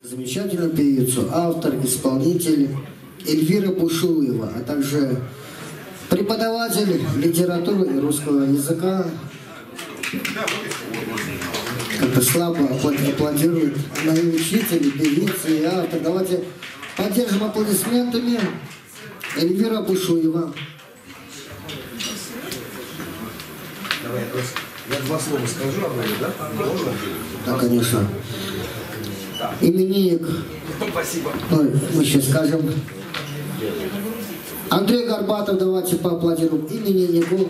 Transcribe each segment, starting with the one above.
Замечательную певицу, автор, исполнитель Эльвира Бушуева, а также преподаватель литературы и русского языка. Как-то слабо аплодирует. Она и учитель, и певица, и автор. Давайте поддержим аплодисментами Эльвира Бушуева. Давай, я два слова скажу, да? Можно? Да, конечно. Именинник. Спасибо. Ой, мы сейчас скажем. Андрей Горбатов, давайте поаплодируем имениннику.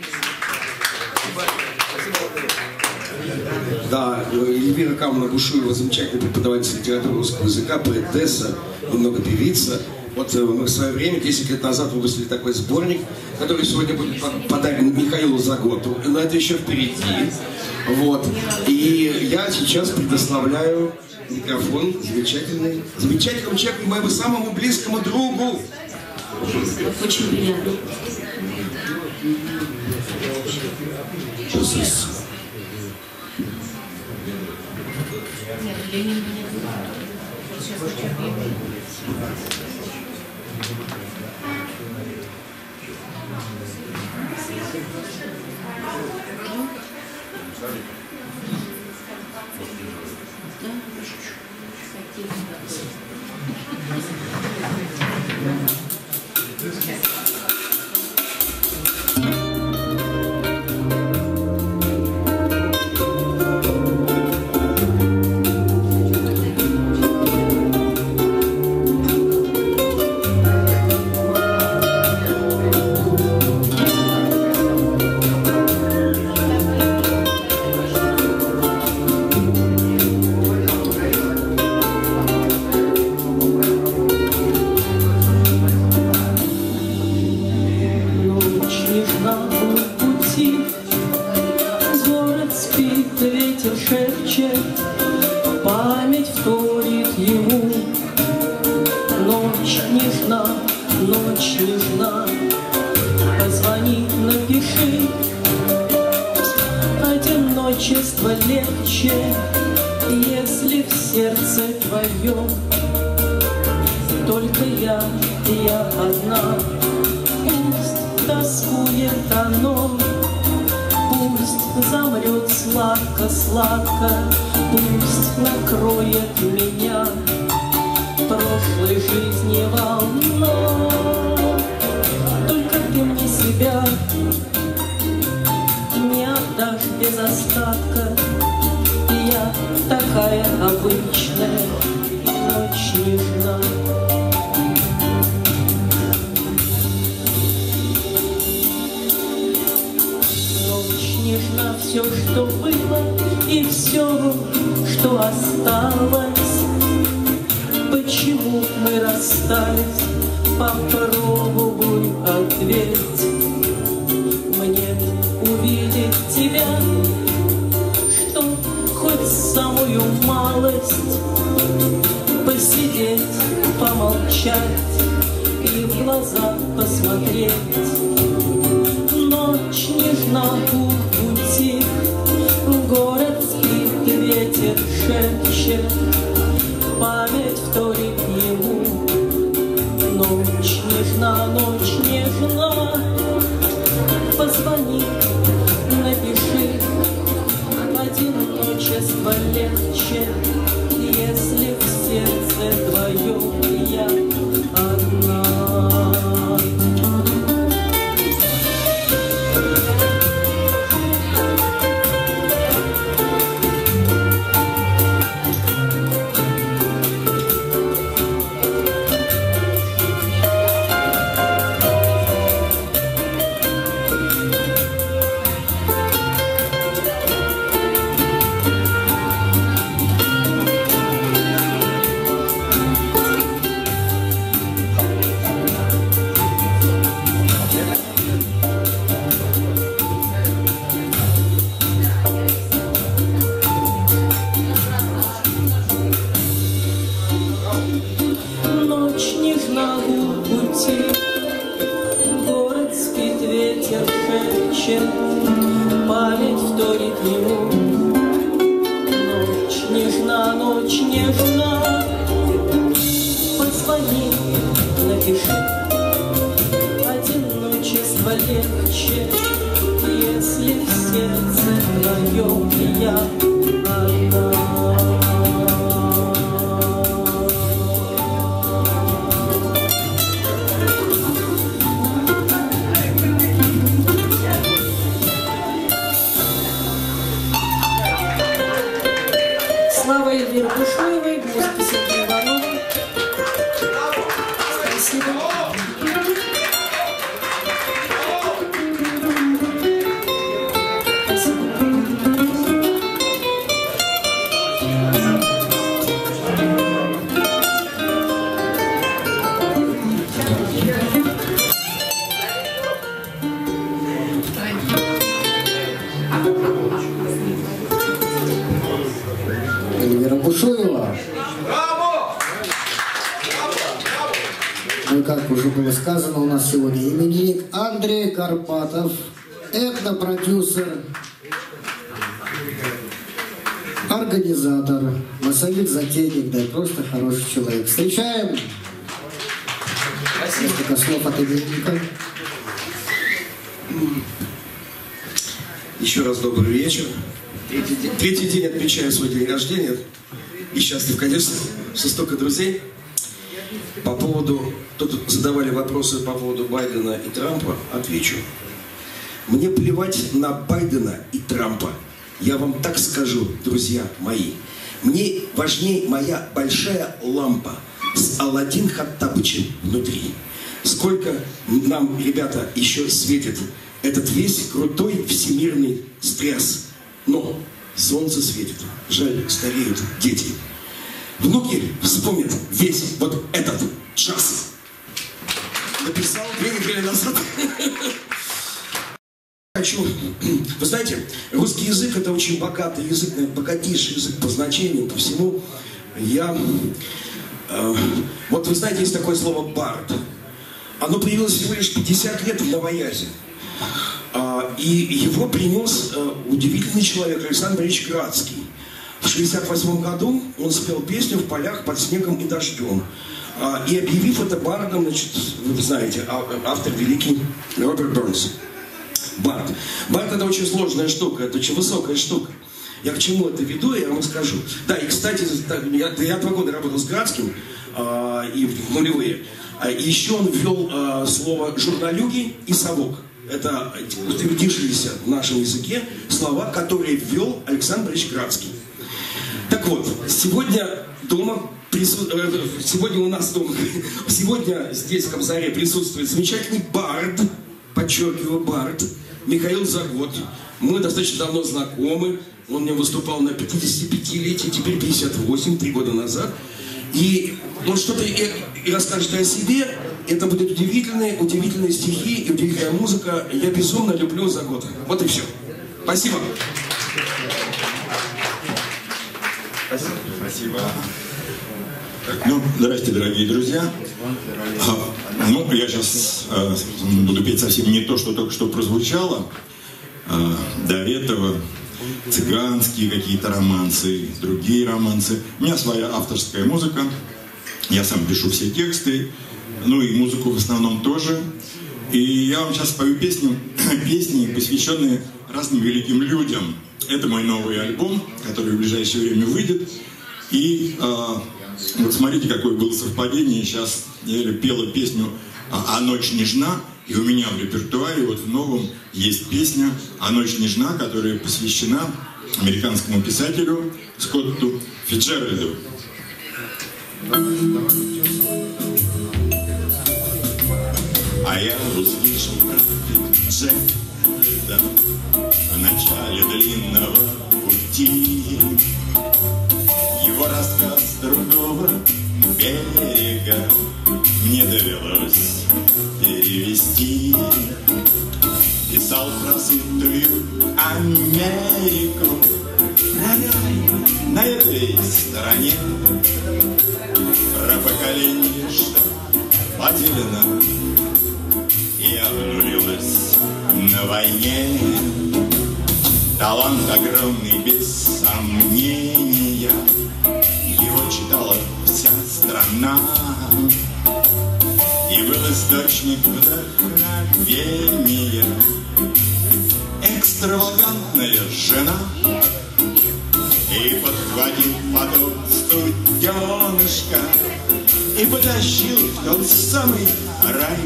Да, Эльвира Камна Бушуева, замечательный преподаватель литературы русского языка, поэтесса, немного певица. Вот мы в свое время, 10 лет назад, выпустили такой сборник, который сегодня будет подарен Михаилу Заготу. Но это еще впереди. Вот. И я сейчас предоставляю микрофон замечательному человеку, моему самому близкому другу. Очень приятно. Нет, Ленин не сейчас хочу объявить. Память вторит ему. Ночь нежна, позвони, напиши. Одиночество легче, если в сердце твоем только я одна. Пусть тоскует оно, пусть замрет сладко-сладко, пусть накроет меня прошлой жизни волна. Только ты мне себя не отдашь без остатка. Я такая обычная, ночь нежна. Нежно все, что было, и все, что осталось. Почему мы расстались? Попробуй ответь мне, увидеть тебя, что хоть самую малость посидеть, помолчать и в глаза посмотреть. Ночь нежна у пути, город спит, ветер шепчет, память вторит ему. Ночь нежна, позвони, напиши. Одиночество легче, если в сердце твоем я одна. шепчет, память вторит ему. Ночь нежна, тиши. Одиночество легче, если в сердце твоем я одна. Слава Эльвиры Бушуевой, музыка Сергея Иванова. Спасибо. Эльвира Бушуева. Ну, как уже было сказано, у нас сегодня именинник Андрей Карпатов, этнопродюсер, организатор, массовик, затейник, да и просто хороший человек. Встречаем. Несколько слов от именинника. Еще раз добрый вечер. Третий день отмечаю свой день рождения. И счастлив, конечно, что столько друзей. По поводу... Тут задавали вопросы по поводу Байдена и Трампа. Отвечу. Мне плевать на Байдена и Трампа. Я вам так скажу, друзья мои. Мне важнее моя большая лампа с Аладдин Хаттабычем внутри. Сколько нам, ребята, еще светит этот весь крутой всемирный стресс. Но солнце светит. Жаль, стареют дети. Внуки вспомнят весь вот этот час. Написал 2 недели назад. Вы знаете, русский язык — это очень богатый язык, богатейший язык по значению, по всему. Вот вы знаете, есть такое слово «бард». Оно появилось всего лишь 50 лет в новоязе. И его принес удивительный человек Александр Борисович Градский. В 1968 году он спел песню «В полях под снегом и дождем». И объявив это бардом, значит, вы знаете, автор великий Роберт Бернс. Бард. Бард — это очень сложная штука, это очень высокая штука. Я к чему это веду, я вам скажу. Да, и, кстати, я 2 года работал с Градским, и в нулевые. И еще он ввел слово «журналюги» и «совок». Это утвердившиеся в нашем языке слова, которые ввел Александр Борисович Градский. Так вот, сегодня у нас дома, сегодня здесь в Кобзаре присутствует замечательный бард, подчеркиваю, бард, Михаил Загод. Мы достаточно давно знакомы, он мне выступал на 55-летие, теперь 58, 3 года назад. И он что-то и расскажет о себе. Это будут удивительные стихи и удивительная музыка. Я безумно люблю Загода. Вот и все. Спасибо. Спасибо. Ну, здрасте, дорогие друзья. Ну, я сейчас буду петь совсем не то, что только что прозвучало. До этого цыганские какие-то романсы, другие романсы. У меня своя авторская музыка. Я сам пишу все тексты, ну и музыку в основном тоже. И я вам сейчас спою песни, посвященные разным великим людям. Это мой новый альбом, который в ближайшее время выйдет. И вот смотрите, какое было совпадение. Сейчас я пела песню «А ночь нежна», и у меня в репертуаре вот в новом есть песня «А ночь нежна», которая посвящена американскому писателю Скотту Фицджеральду. А я услышал Джеральда в начале длинного пути. Его рассказ с другого берега мне довелось перевести. Писал про сытую Америку, на этой стороне, про поколение, что потеряно и обнулилось на войне. Талант огромный, без сомнения, его читала вся страна. и был источник вдохновения. Экстравагантная жена, и подхватил поток студенышка и потащил в тот самый рай.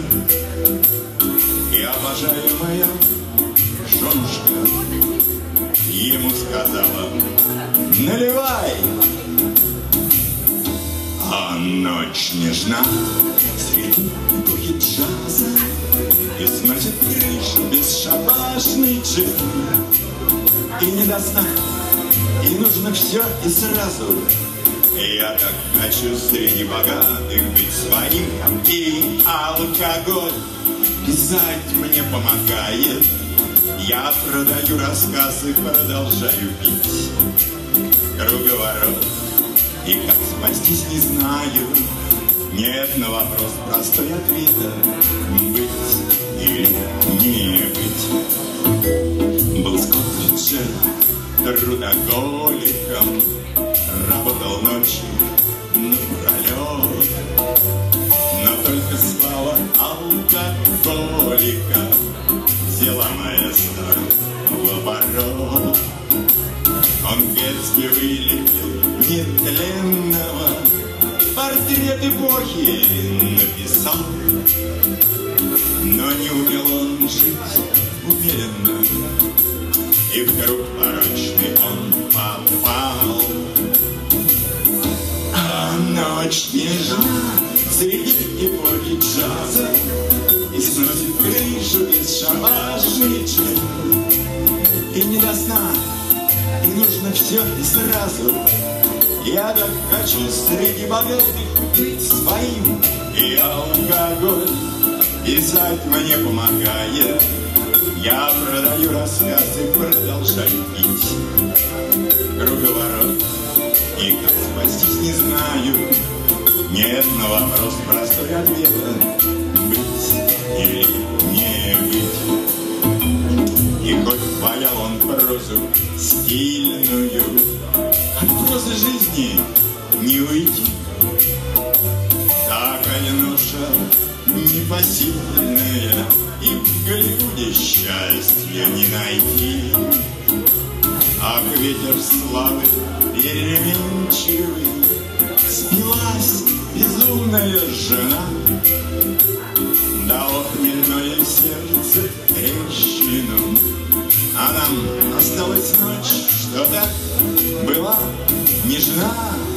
И обожаемая женушка ему сказала: наливай. А ночь нежна среди эпохи джаза и сносит крышу бесшабашный джин. И не до сна, и нужно все и сразу. Я так хочу среди богатых быть своим. И алкоголь писать мне помогает. Я продаю рассказы, продолжаю пить. Круговорот, и как спастись не знаю. Нет на вопрос простой ответа: быть или не быть. Был Скотт-Фицджеральд трудоголиком, работал ночью напролет, но только слава алкоголика взяла маэстро в оборот. Он в Гэтсби вылепил нетленного, портрет эпохи написал, но не умел он жить умеренно, и в круг порочный он попал. А ночь нежна среди эпохи джаза и сносит крышу бесшабашный джин. И не до сна, и нужно все и сразу. Я так хочу среди богатых быть своим. И алкоголь писать мне помогает. Я продаю рассказы, продолжаю пить. Круговорот, и как спастись не знаю. Нет на вопрос простой ответа: быть или не быть. И хоть ваял он прозу стильную, от прозы жизни не уйти. Такая ноша непосильная, и в Голливуде счастья не найти. Ах, ветер славы переменчивый, спилась безумная жена, дало хмельное сердце трещину. А нам осталась ночь, что так была нежна.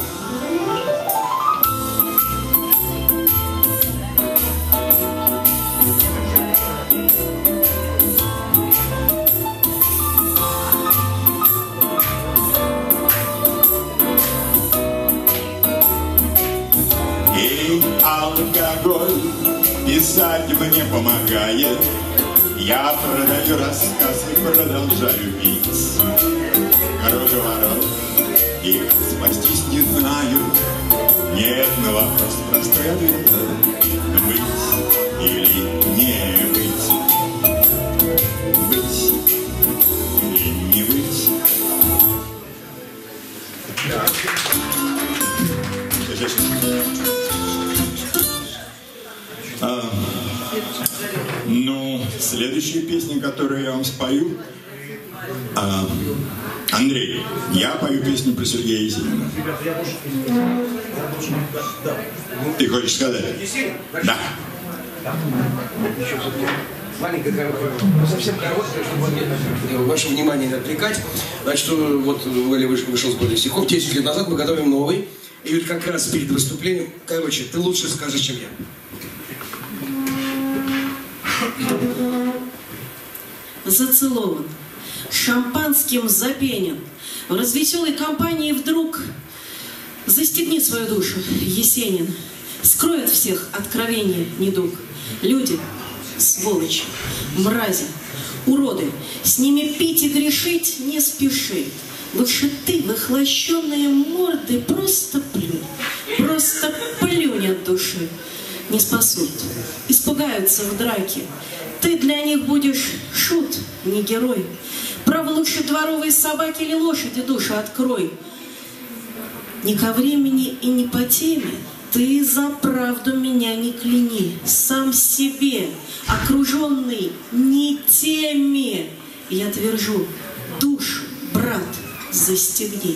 И алкоголь писать мне помогает. Я продаю рассказы, продолжаю пить. Круговорот, и как спастись не знаю. Нет на вопрос простой ответа: быть или не быть. Быть или не быть. Ну, следующая песня, которую я вам спою, Андрей, я пою песню про Сергея Есенина. Ты хочешь сказать? Да. Совсем короткая, чтобы ваше внимание не отвлекать. Значит, вот вышел сборник стихов. 10 лет назад мы готовим новый. И вот как раз перед выступлением, короче, ты лучше скажешь, чем я. Зацелован, шампанским запенен, в развеселой компании вдруг застегнет свою душу Есенин, скроет всех откровение недуг. Люди, сволочи, мрази, уроды, с ними пить и грешить не спеши. Лучше ты в их лощеные морды просто плюнь от души. Не спасут, испугаются в драке. Ты для них будешь шут, не герой. Право, лучше дворовой собаки или лошади душу открой. Не ко времени и не по теме Ты за правду меня не кляни, сам себе, окруженный не теми. Я твержу, душу, брат, застегни.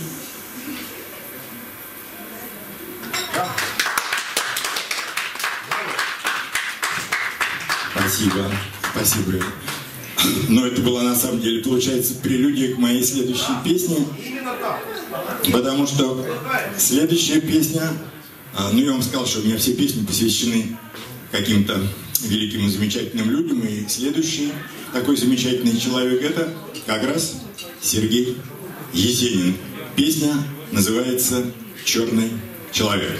Спасибо, спасибо. Но это была на самом деле, получается, прелюдия к моей следующей песне. Потому что следующая песня, ну я вам сказал, что у меня все песни посвящены каким-то великим и замечательным людям. И следующий такой замечательный человек — это как раз Сергей Есенин. Песня называется «Черный человек».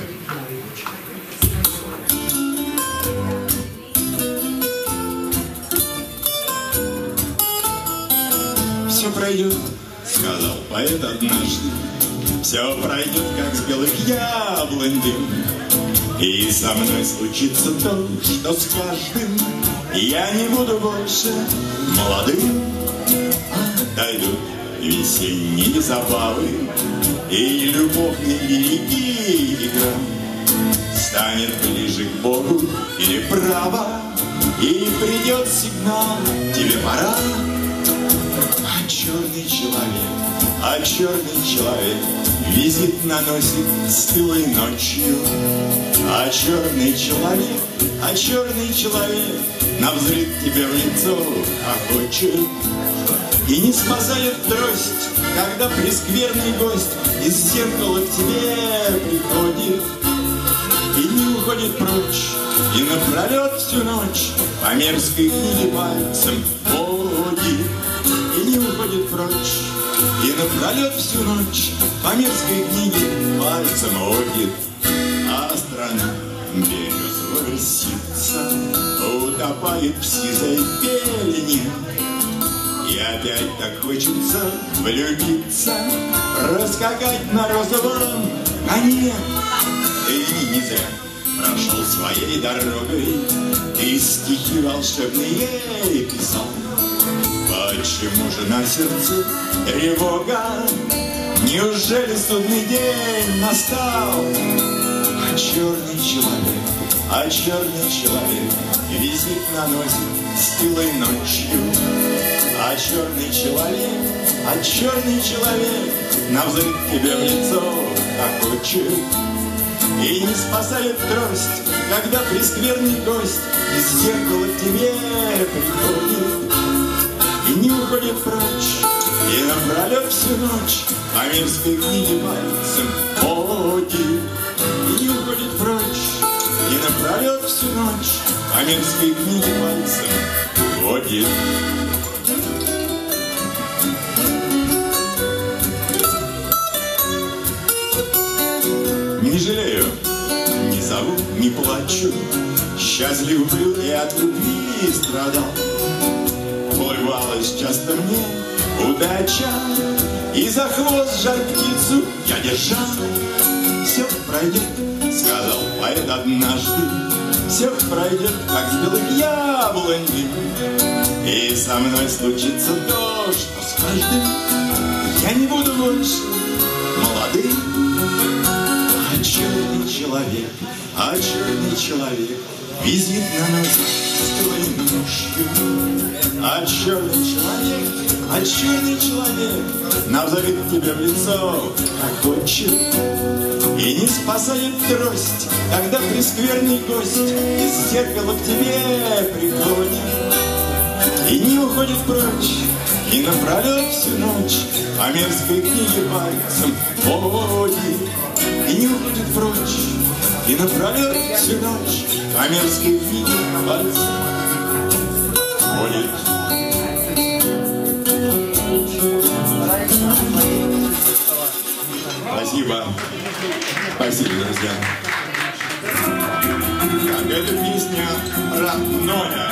Все пройдет, сказал поэт однажды, все пройдет, как с белых яблонь дым. И со мной случится то, что с каждым я не буду больше молодым. Дойдут весенние забавы, и любовные лирики игра станет ближе к Богу или право, и придет сигнал, тебе пора. А черный человек визит наносит стылой ночью. А черный человек навзрыд тебе в лицо охочет. И не спасает трость, когда прескверный гость из зеркала к тебе приходит. И не уходит прочь, и напролет всю ночь по мерзкой книге пальцем водит. И не уходит прочь, и напролет всю ночь по мерзкой книге пальцем водит. А страна березовая ситца утопает в сизой пелене. И опять так хочется влюбиться, раскакать на розовом коне. Ты не зря прошел своей дорогой, и стихи волшебные писал. Почему же на сердце тревога? Неужели судный день настал? А черный человек визит наносит стылой ночью. А черный человек навзрыд тебе в лицо охочет. И не спасает трость, когда прескверный гость из зеркала к тебе приходит. И не уходит прочь, и напролет всю ночь по мерзкой книге пальцем водит. И не уходит прочь, и напролет всю ночь по мерзкой книге пальцем водит. Не жалею, не зову, не плачу, счастлив был и от любви страдал. Улыбалась часто мне удача, и за хвост жар птицу я держал. Все пройдет, сказал поэт однажды, все пройдет, как с белых яблонь дым. И со мной случится то, что с каждым я не буду больше молодым. А черный человек визит наносит стылой ночью. А черный человек навзрыд тебе в лицо охочет. И не спасает трость, когда прескверный гость из зеркала к тебе приходит. И не уходит прочь, и напролет всю ночь по мерзкой книге пальцем водит. И не уходит прочь, и напролет всю ночь по мерзкой книге пальцем водит. Спасибо. Спасибо, друзья. Так, эта песня родная.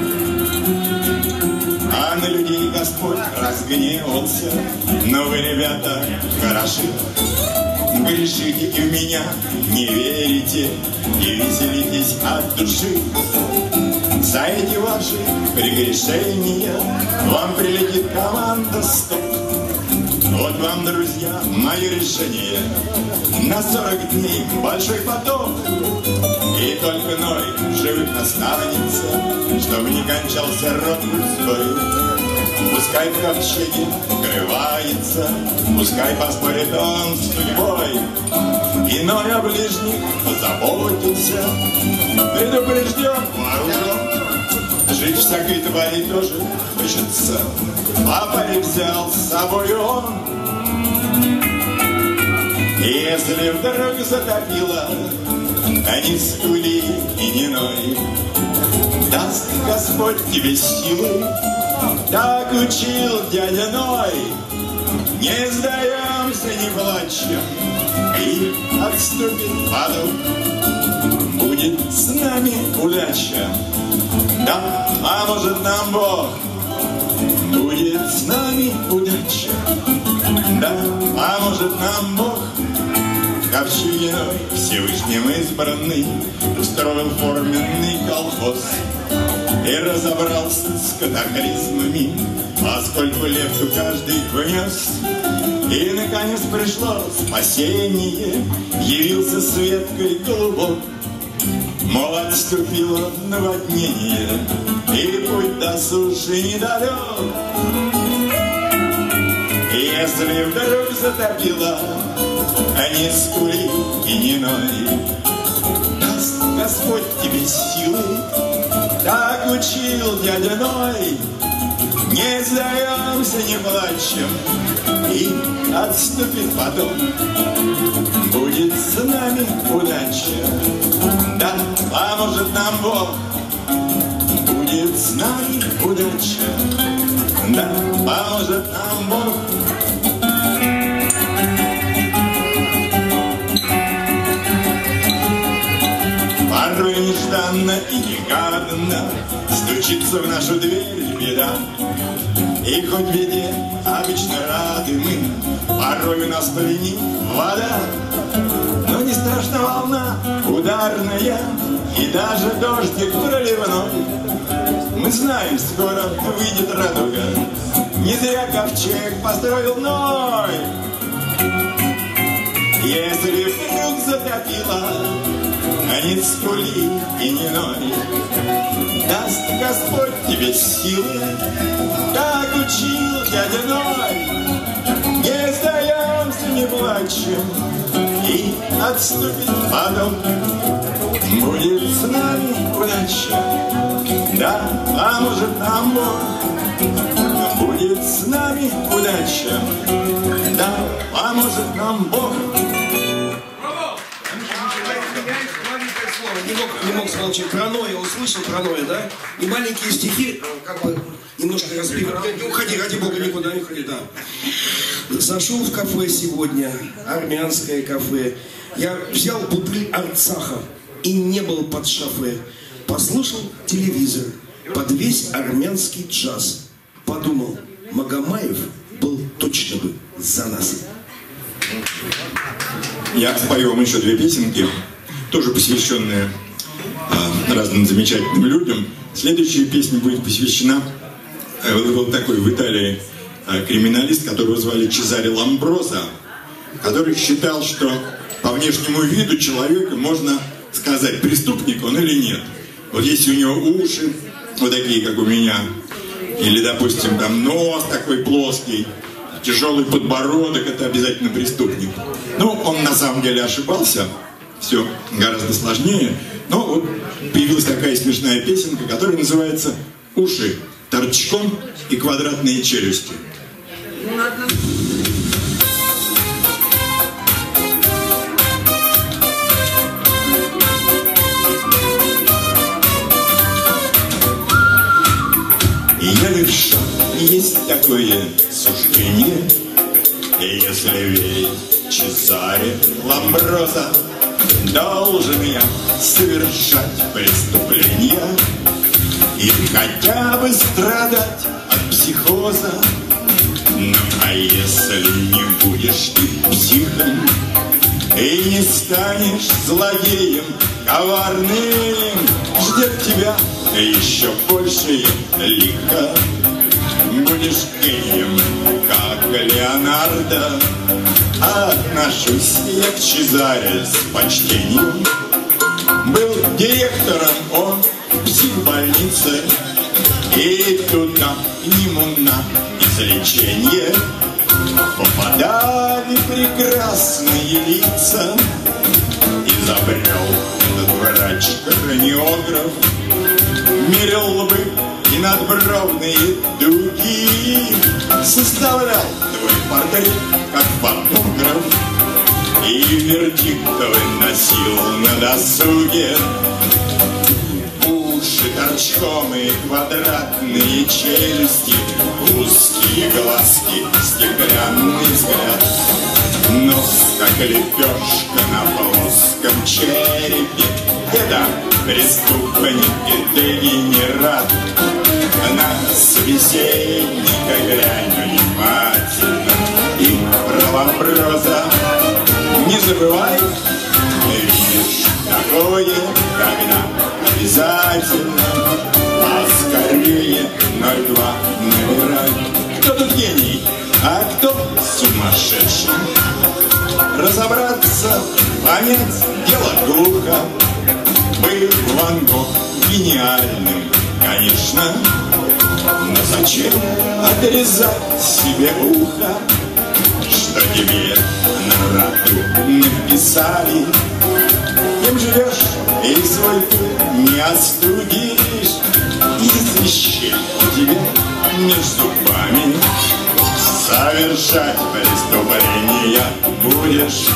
А на людей Господь разгневался. Но вы, ребята, хороши. Грешите и в меня не верите, и веселитесь от души. За эти ваши прегрешения вам прилетит команда «Стоп». Вот вам, друзья, мое решение. На 40 дней большой потоп, и только Ной в живых останется, чтобы не кончался род людской. Пускай в ковчеге укрывается, пускай поспорит он с судьбой. И Ной о ближних позаботился, предупрежден, вооружен. Жить всякой твари тоже хочется, лапарь взял с собой он. И если вдруг затопило, а не скули и не ной, даст Господь тебе силы, так учил дядя Ной. Не сдаемся, не плачем, и отступит потом. Будет с нами удача, да, а может нам Бог. Будет с нами удача, да, а может нам Бог. Ковчеге Ной Всевышним избранный устроил форменный колхоз и разобрался с катаклизмами, поскольку лепту каждый внес. И наконец пришло спасение, явился светкой голубок. Мол, отступило наводнение, и путь до суши недалек. И если вдруг затопило, а не скули и не ной, даст Господь тебе силы, так учил дядя Ной. Не сдаемся, не плачем, и отступит потом. Будет с нами удача, да, а может нам Бог. Будет с нами удача, да, а может нам Бог. Порой нежданно и негаданно стучится в нашу дверь беда. И хоть в беде обычно рады мы, порой у нас пленит вода. Но не страшна волна ударная и даже дождик проливной. Мы знаем, скоро выйдет радуга, не зря ковчег построил Ной. Если вдруг затопило, а не скули и не ной, даст Господь тебе силы, так учил дядя Ной. Не сдаемся, не плачем, и отступит потом. Будет с нами удача, да, а может нам Бог. Будет с нами удача, да, а может нам Бог. Не мог смолчать. Про Ноя услышал, про Ноя, да? И маленькие стихи, как бы, немножко разбивают. Не уходи, ради Бога, никуда не уходи, да. Зашел в кафе сегодня, армянское кафе. Я взял бутыль Арцаха и не был под шофе. Послушал телевизор под весь армянский джаз. Подумал, Магомаев был точно бы за нас. Я спою вам еще 2 песенки, тоже посвященные разным замечательным людям. Следующая песня будет посвящена, был такой в Италии криминалист, которого звали Чезаре Ламброза, который считал, что по внешнему виду человека можно сказать, преступник он или нет. Вот если у него уши вот такие, как у меня, или, допустим, там нос такой плоский, тяжелый подбородок, это обязательно преступник. Ну, он на самом деле ошибался, все гораздо сложнее. Но вот появилась такая смешная песенка, которая называется «Уши торчком и квадратные челюсти». Я лишь есть такое суждение, и если верить Чезаре Ламброза, должен я совершать преступления и хотя бы страдать от психоза. Ну а если не будешь ты психом и не станешь злодеем коварным, ждет тебя еще большее лихо. Будешь гением как Леонардо, отношусь я к Чезаре с почтением. Был директором он психбольницы, и туда к нему на излечение попадали прекрасные лица. Изобрел этот врач краниограф, мерил лбы и надбровные дуги, составлял твой портрет как фотограф и вердикт выносил на досуге. Уши торчком и квадратные челюсти, узкие глазки, стеклянный взгляд, нос, как лепешка на плоском черепе. Это преступник и дегенерат. На собеседника глянь внимательно и про вопроса не забывай. Видишь такое, когда обязательно поскорее 02 набирай. Кто тут гений, а кто сумасшедший? Разобраться, понять дело глухо. Был Ван Гог гениальным, конечно, но зачем отрезать себе ухо? Что тебе на роду написали? Кем живешь и свой не остудишь? Из вещей у тебя между зубами совершать преступления будешь.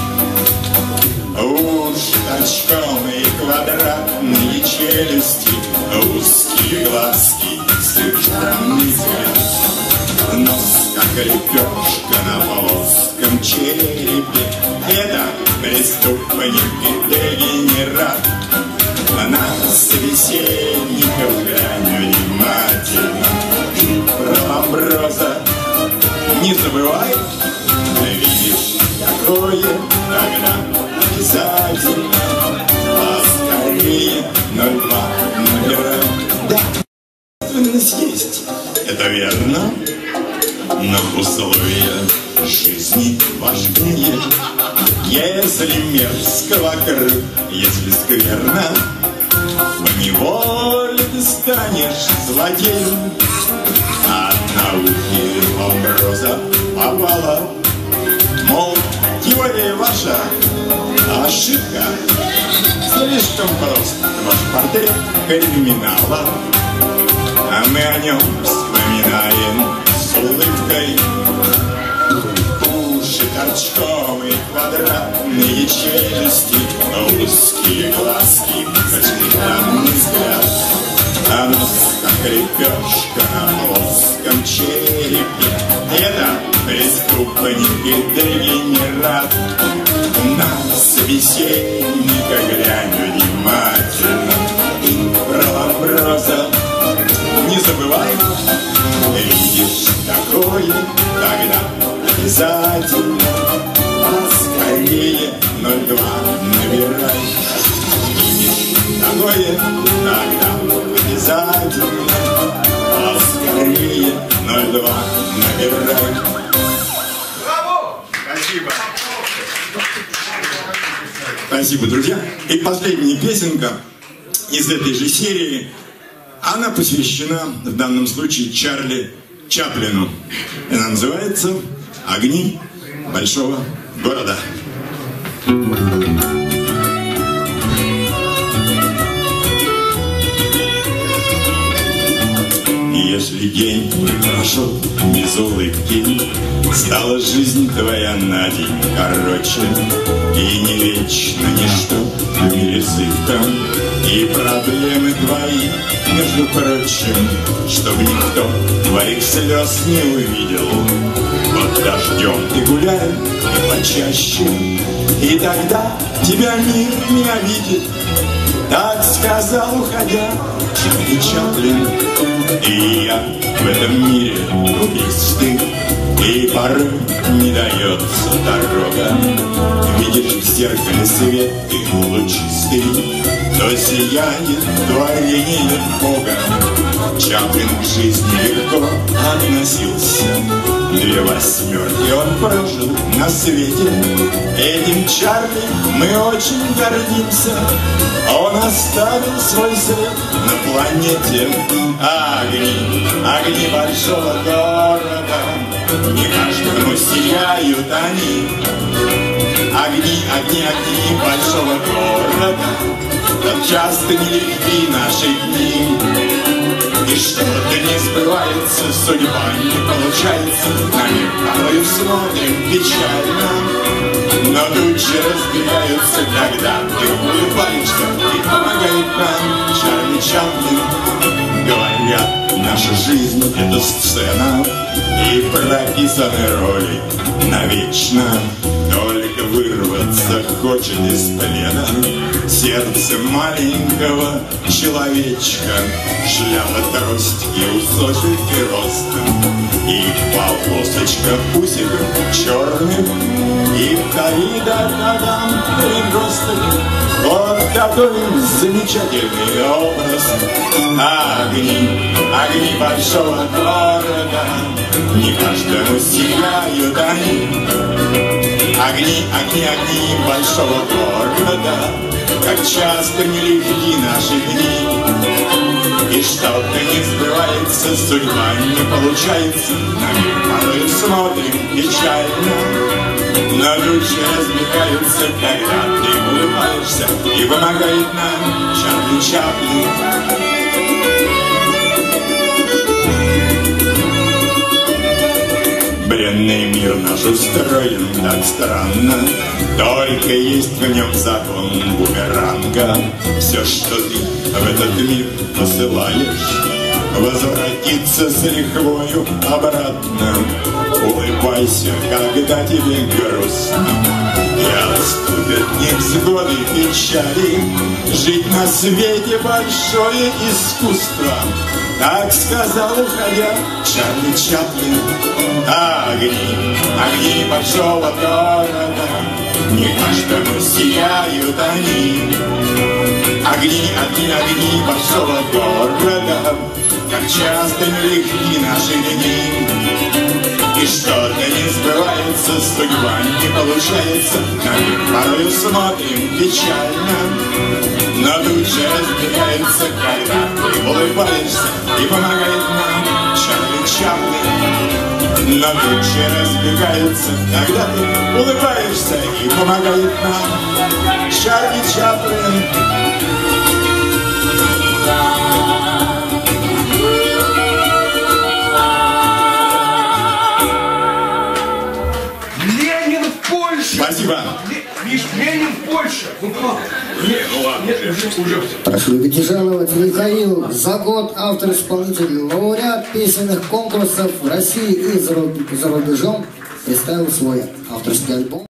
Уши торчком и квадратные челюсти, узкие глазки, странный взгляд, нос, как лепешка на плоском черепе. Это преступник и дегенерат. На собеседников глянь внимательно и про вопроса не забывай. Видишь такое, когда обязательно поскорее 02 набирай. Да, ответственность есть, это верно, но условия жизни важнее. Если мерзко вокруг, если скверно, поневоле ты станешь злодеем. От науки вопроса попала, мол, теория ваша ошибка. Слишком прост ваш портрет криминала, а мы о нем вспоминаем с улыбкой. Уши торчком и квадратные челюсти, узкие глазки, стеклянный взгляд, а нос, как лепешка на плоском черепе. Это преступник и дегенерат. На собеседника глянь внимательно и про вопроса не забывай. Видишь такое, тогда обязательно поскорее 02 набирай. Видишь такое, тогда обязательно поскорее 02 набирай. Браво! Спасибо. Спасибо, друзья. И последняя песенка из этой же серии. Она посвящена в данном случае Чарли Чаплину. Она называется «Огни большого города». Если день прошел без улыбки, стала жизнь твоя на день короче, и не вечно ничто в мире сыто, и проблемы твои, между прочим, чтоб никто твоих слез не увидел. Под дождем ты гуляй и почаще, и тогда тебя мир не обидит. Так сказал, уходя, Чарли Чаплин. И я в этом мире убийств, и порой не дается дорога. Видишь в зеркале свет, ты лучистый, то сияет творение Бога. Чаплин к жизни легко относился, 2 восьмерки он прожил на свете. Этим Чарли мы очень гордимся. Он оставил свой след на планете. Огни, огни большого города, не каждому сияют они. Огни, огни, огни большого города, так часто нелегки наши дни. И что-то не сбывается, судьба не получается, на мир порою смотрим печально. Но тучи разбегаются, когда ты улыбаешься, и помогает нам Чарли Чаплин. Говорят, наша жизнь — это сцена, и прописаны роли навечно. Только вырваться хочет из плена сердце маленького человечка. Шляпа, трость и усохший ростом, и полосочка усиков черных, и корида ногам приросток. Вот такой замечательный образ. Огни, огни большого города, не каждому сияют они. Огни, огни, огни большого города, как часто нелегки наши дни. И что-то не сбывается, судьба не получается, на мир порой смотрим печально. Но тучи разбегаются, когда ты улыбаешься, и помогает нам Чарли Чаплин. Бренный мир наш устроен так странно, только есть в нем закон бумеранга. Все, что ты в этот мир посылаешь, возвратится с лихвою обратно. Улыбайся, когда тебе грустно, и отступят невзгоды печали. Жить на свете большое искусство, так сказал, уходя, Чарли Чаплин. Огни, огни большого города, не каждому сияют они. Огни, огни, огни большого города, как часто нелегки наши дни. И что-то не сбывается, судьба не получается, на мир порою смотрим печально. Но тучи разбегаются, когда ты улыбаешься, и помогает нам Чарли Чаплин. Но тучи разбегаются, когда ты улыбаешься, и помогает нам Чарли Чаплин. Спасибо. Миш, Ленин в Польше. Ну как? Нет, ну ладно, уже. Прошу любить жаловать Михаил за год, автор-исполнитель, лауреат песенных конкурсов в России и за рубежом, представил свой авторский альбом.